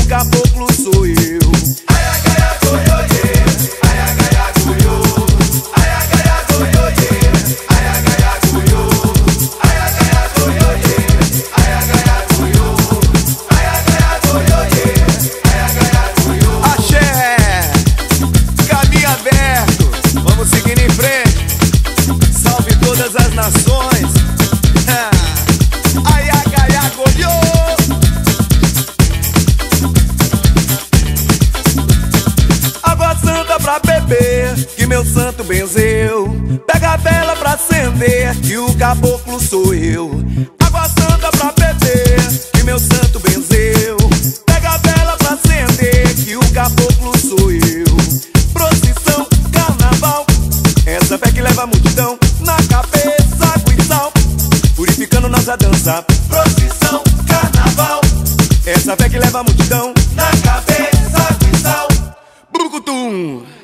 caboclo sou eu. As nações, ai, ai, ai, ai, golhou. Água santa pra beber, que meu santo benzeu. Pega a vela pra acender, que o caboclo sou eu. Água santa pra beber, que meu santo benzeu. Pega a vela pra acender, que o caboclo sou eu. Procissão, carnaval, essa fé que leva a multidão na cabeça. Purificando nossa dança. Procissão, carnaval, essa fé que leva a multidão na cabeça, água e sal. Brucutum.